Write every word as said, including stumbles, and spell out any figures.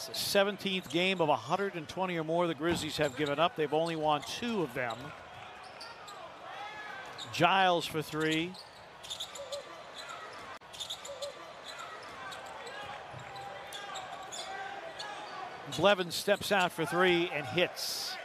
It's the seventeenth game of one hundred twenty or more the Grizzlies have given up. They've only won two of them. Giles for three. Blevins steps out for three and hits.